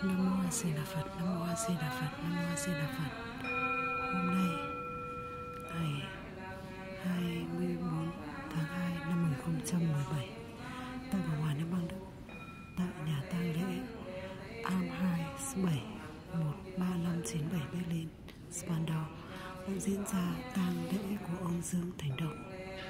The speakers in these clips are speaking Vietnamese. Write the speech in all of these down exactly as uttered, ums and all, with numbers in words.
Nam mô A Di Đà Phật, Nam mô A Di Đà Phật, Nam mô A Di Đà Phật. Hôm nay ngày hai mươi bốn tháng hai năm hai nghìn không trăm mười bảy, tại Cộng hòa Liên bang Đức, tại nhà tang lễ Am hai bảy một ba năm chín bảy Berlin, Spandau đã diễn ra tang lễ của ông Dương Thành Đông.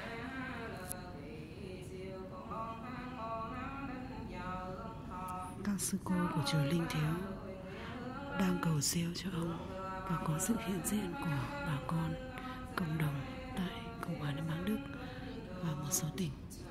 Các sư cô của chùa Linh Thiếu đang cầu siêu cho ông và có sự hiện diện của bà con cộng đồng tại Cộng hòa Liên bang Đức và một số tỉnh.